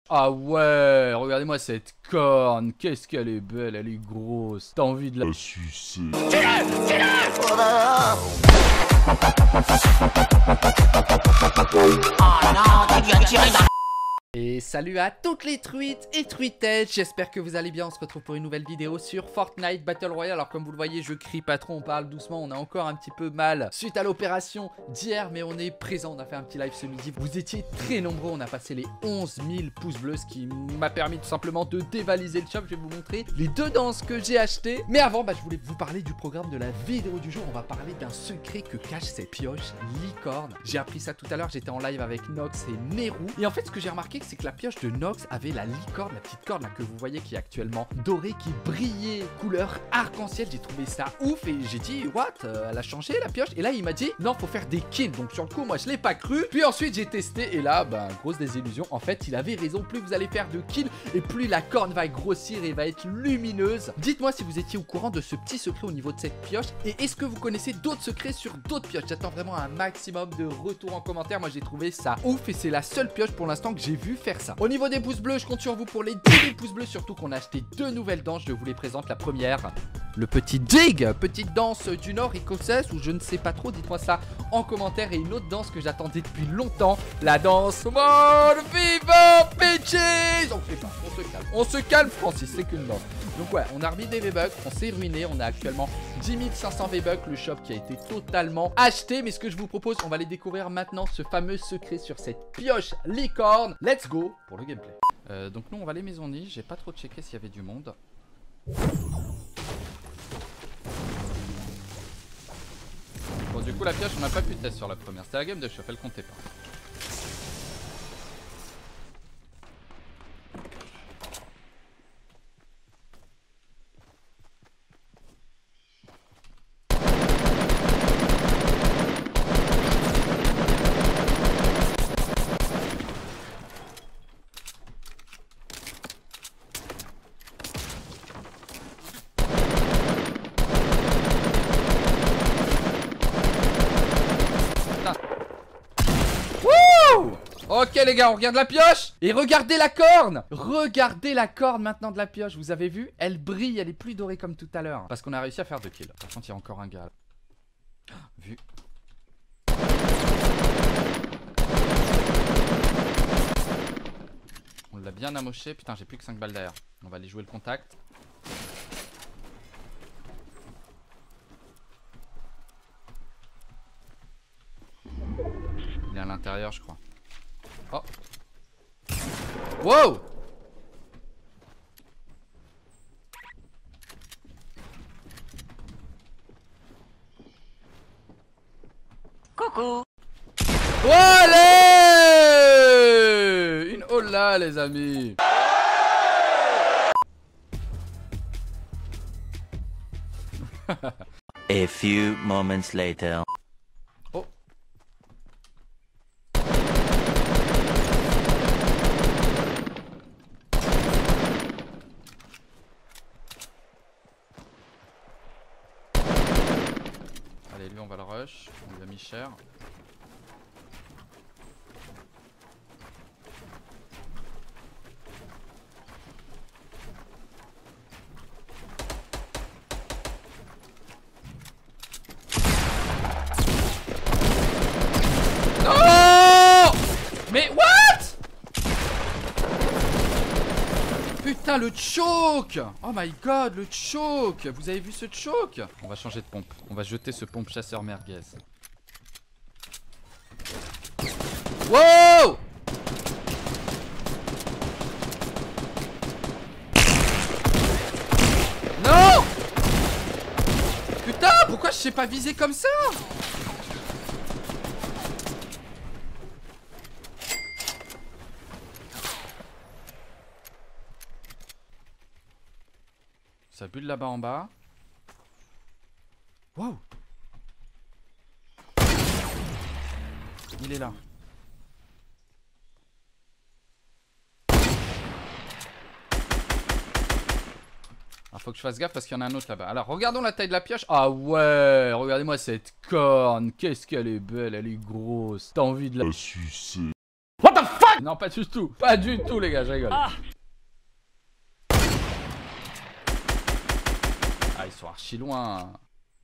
Ah ouais, regardez-moi cette corne. Qu'est-ce qu'elle est belle, elle est grosse. T'as envie de la sucer. Et salut à toutes les truites et truitettes, j'espère que vous allez bien, on se retrouve pour une nouvelle vidéo sur Fortnite Battle Royale. Alors comme vous le voyez, je crie pas trop, on parle doucement, on a encore un petit peu mal suite à l'opération d'hier, mais on est présent, on a fait un petit live ce midi. Vous étiez très nombreux, on a passé les 11 000 pouces bleus, ce qui m'a permis tout simplement de dévaliser le shop. Je vais vous montrer les deux danses que j'ai achetées. Mais avant, je voulais vous parler du programme de la vidéo du jour. On va parler d'un secret que cache cette pioche licorne. J'ai appris ça tout à l'heure, j'étais en live avec Nox et Nerou. Et en fait, ce que j'ai remarqué, c'est que la pioche de Nox avait la licorne, la petite corne là que vous voyez qui est actuellement dorée, qui brillait couleur arc-en-ciel. J'ai trouvé ça ouf et j'ai dit what, elle a changé la pioche. Et là il m'a dit non, faut faire des kills. Donc sur le coup moi je l'ai pas cru. Puis ensuite j'ai testé et là grosse désillusion. En fait il avait raison, plus vous allez faire de kills et plus la corne va grossir et va être lumineuse. Dites-moi si vous étiez au courant de ce petit secret au niveau de cette pioche. Et est-ce que vous connaissez d'autres secrets sur d'autres pioches? J'attends vraiment un maximum de retours en commentaire. Moi j'ai trouvé ça ouf et c'est la seule pioche pour l'instant que j'ai vu faire ça. Au niveau des pouces bleus, je compte sur vous pour les 10 000 pouces bleus. Surtout qu'on a acheté deux nouvelles danses. Je vous les présente. La première, le petit dig, petite danse du nord écossaise ou je ne sais pas trop. Dites-moi ça en commentaire. Et une autre danse que j'attendais depuis longtemps, la danse Mort Vivant Bitches. On se calme Francis, c'est qu'une danse. Donc ouais, on a remis des V-Bucks, on s'est ruiné. On a actuellement 10 500 V-Bucks, le shop qui a été totalement acheté. Mais ce que je vous propose, on va aller découvrir maintenant ce fameux secret sur cette pioche licorne. Let's go pour le gameplay. Donc nous on va aller maison nid, j'ai pas trop checké s'il y avait du monde. Bon du coup la pioche on n'a pas pu tester sur la première, c'était la game de chauffe, elle comptait pas. Ok les gars, on regarde la pioche. Et regardez la corne. Regardez la corne maintenant de la pioche. Vous avez vu, elle brille, elle est plus dorée comme tout à l'heure. Parce qu'on a réussi à faire 2 kills. Par contre il y a encore un gars là. Vu. On l'a bien amoché. Putain j'ai plus que 5 balles derrière. On va aller jouer le contact. Il est à l'intérieur je crois. Oh. Wow. Coucou. Oh allez. Une hola les amis. A few moments later. Oh. Allez, lui on va le rush, on lui a mis cher. Non! Mais what? Putain le choke. Oh my god le choke. Vous avez vu ce choke? On va changer de pompe. On va jeter ce pompe chasseur merguez. Wow. Non. Putain pourquoi je sais pas viser comme ça? Ça bulle là-bas en bas. Wow. Il est là. Alors faut que je fasse gaffe parce qu'il y en a un autre là-bas. Alors regardons la taille de la pioche. Ah ouais, regardez-moi cette corne. Qu'est-ce qu'elle est belle, elle est grosse. T'as envie de la sucer. What the fuck? Non, pas du tout. Pas du tout, les gars, je rigole. Ah, ils sont archi loin.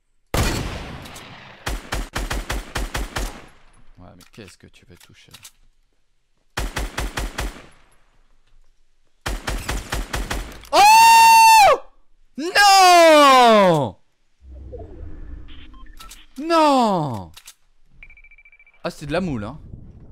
Ouais, mais qu'est-ce que tu veux toucher? Oh! Non! Non! Ah, c'est de la moule, hein.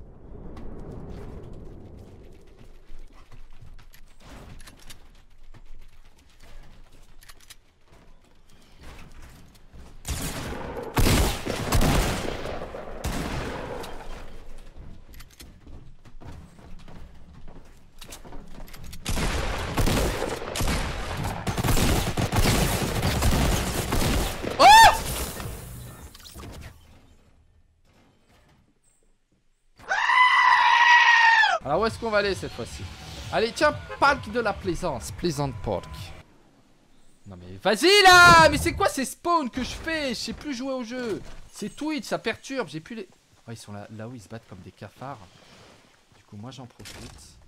Alors où est-ce qu'on va aller cette fois-ci? Allez, tiens, parc de la plaisance. Pleasant Park. Non mais vas-y là! Mais c'est quoi ces spawns que je fais? Je sais plus jouer au jeu. C'est Twitch, ça perturbe, j'ai plus les... Oh, ils sont là où ils se battent comme des cafards. Du coup moi j'en profite.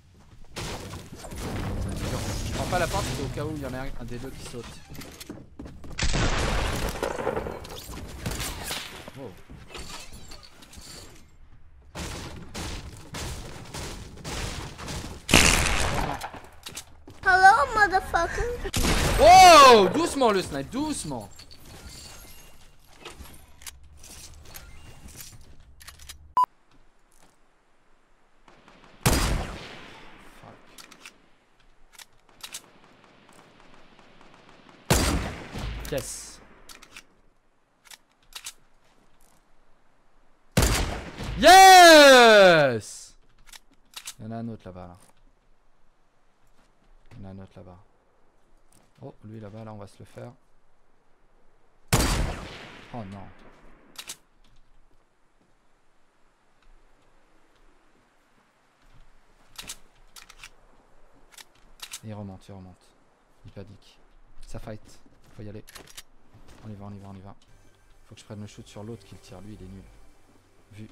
Je prends pas la porte au cas où il y en a un des deux qui saute. Oh. Hello, motherfucker. Oh! Doucement le snipe, doucement. Yes. Yes! Il y en a un autre là-bas. Là. Il y en a un autre là-bas. Oh, lui là-bas, là, on va se le faire. Oh non. Il remonte, il remonte. Il panique. Ça fight. Faut y aller. On y va, on y va, on y va. Faut que je prenne le shoot sur l'autre qui le tire. Lui, il est nul. Vu.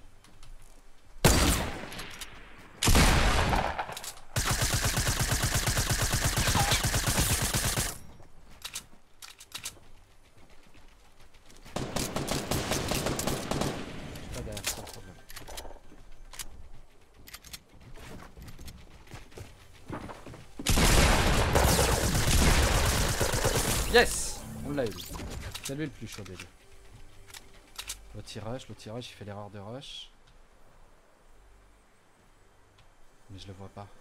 Pas derrière, c'est pas le problème. Yes! On l'a eu. C'est lui le plus chaud des deux. L'autre il rush, il fait l'erreur de rush. Mais je le vois pas.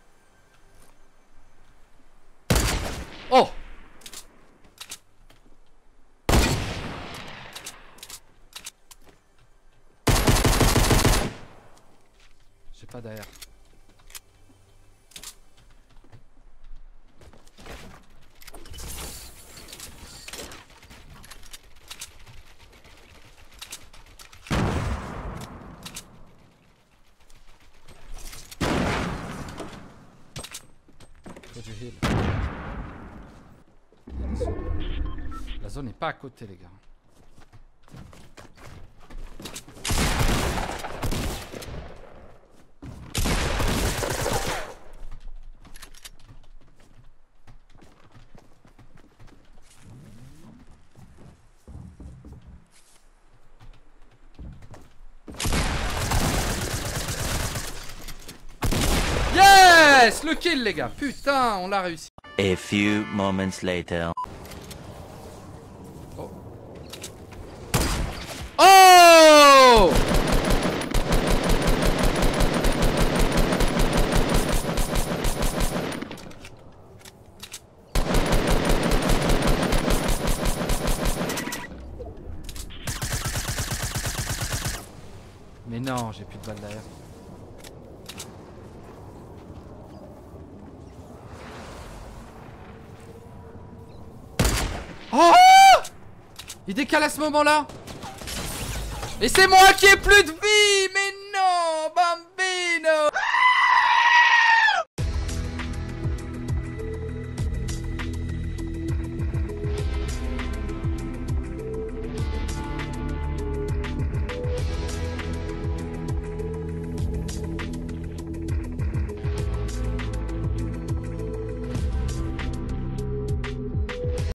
Oh! J'ai pas derrière. Faut que je heal. La zone n'est pas à côté, les gars. Yes! Le kill, les gars. Putain, on l'a réussi. A few moments later. Oh! Oh! Mais non, j'ai plus de balles derrière. Oh! Il décale à ce moment-là. Et c'est moi qui ai plus de vie.